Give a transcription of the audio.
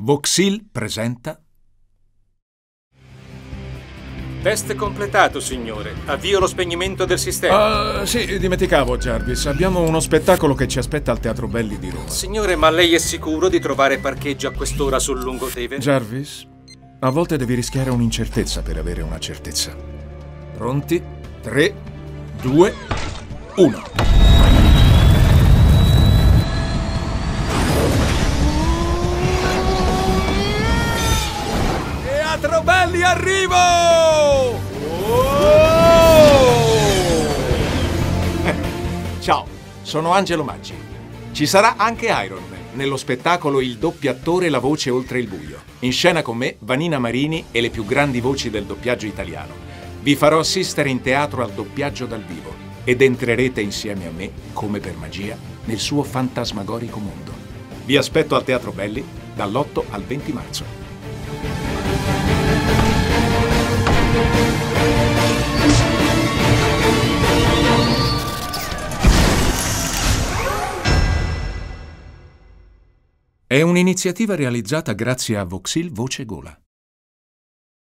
Voxil presenta. Test completato, signore. Avvio lo spegnimento del sistema. Sì, dimenticavo, Jarvis. Abbiamo uno spettacolo che ci aspetta al Teatro Belli di Roma. Signore, ma lei è sicuro di trovare parcheggio a quest'ora sul lungotevere? Jarvis, a volte devi rischiare un'incertezza per avere una certezza. Pronti? 3, 2, 1. Teatro Belli, arrivo! Ciao, sono Angelo Maggi. Ci sarà anche Iron Man nello spettacolo Il doppiattore, la voce oltre il buio. In scena con me, Vanina Marini e le più grandi voci del doppiaggio italiano. Vi farò assistere in teatro al doppiaggio dal vivo ed entrerete insieme a me, come per magia, nel suo fantasmagorico mondo. Vi aspetto al Teatro Belli dall'8 al 20 marzo. È un'iniziativa realizzata grazie a Voxil Voce Gola.